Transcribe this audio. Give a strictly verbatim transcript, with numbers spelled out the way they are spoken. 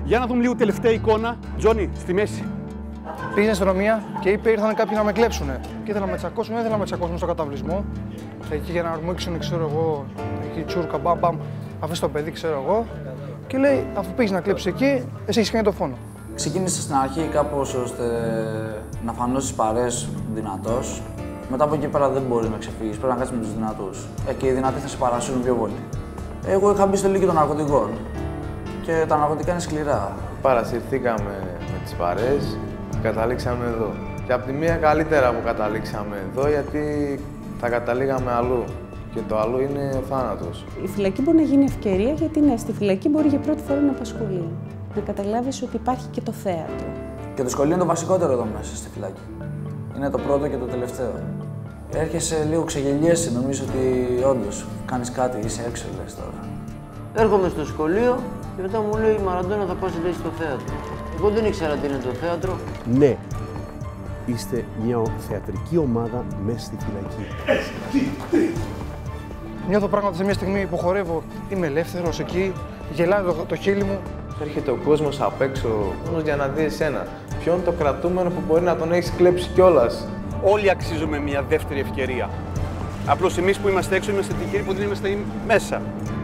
Για να δούμε λίγο τελευταία εικόνα. Τζόνι, στη μέση. Πήγε στην αστυνομία και είπε ήρθαν κάποιοι να με κλέψουν. Και ήθελα να με τσακώσουν, δεν ήθελα να με τσακώσουν στο καταβλισμό. Εκεί για να αρμόξουν, ξέρω εγώ, εκεί τσούρκα, μπαμ, μπαμ, αφήσει το παιδί, ξέρω εγώ. Και λέει, αφού πήγες να κλέψεις εκεί, εσύ έχεις κάνει το φόνο. Ξεκίνησε στην αρχή κάπως ώστε να φανώσεις παρέες δυνατός. Μετά από εκεί πέρα δεν μπορείς να ξεφύγεις, πρέπει να κάτσεις με τους δυνατούς. Ε, και οι δυνατοί θα σε παρασύρουν πιο πολύ. Εγώ είχα μπει στο λύκειο των ναρκωτικών και τα ναρκωτικά είναι σκληρά. Παρασυρθήκαμε με τις παρέες, καταλήξαμε εδώ. Και από τη μία καλύτερα που καταλήξαμε εδώ, γιατί θα καταλήγαμε αλλού. Και το άλλο είναι ο θάνατος. Η φυλακή μπορεί να γίνει ευκαιρία, γιατί ναι, στη φυλακή μπορεί για πρώτη φορά να απασχολεί. Να καταλάβεις ότι υπάρχει και το θέατρο. Και το σχολείο είναι το βασικότερο εδώ μέσα στη φυλακή. Είναι το πρώτο και το τελευταίο. Έρχεσαι λίγο, ξεγελιέσαι, νομίζω ότι όντως κάνεις κάτι, είσαι έξω, λες τώρα. Έρχομαι στο σχολείο και μετά μου λέει η Μαραντόνα θα πας λέει στο θέατρο. Εγώ δεν ήξερα τι είναι το θέατρο. Ναι, είστε μια θεατρική ομάδα μέσα στη φυλακή. Νιώθω πράγματα σε μια στιγμή που χορεύω, είμαι ελεύθερος εκεί, γελάει το, το χείλη μου. Έρχεται ο κόσμος απ' έξω μόνο για να δει εσένα. Ποιο είναι το κρατούμενο που μπορεί να τον έχεις κλέψει κιόλας. Όλοι αξίζουμε μια δεύτερη ευκαιρία. Απλώς εμείς που είμαστε έξω είμαστε τυχεροί που δεν είμαστε μέσα.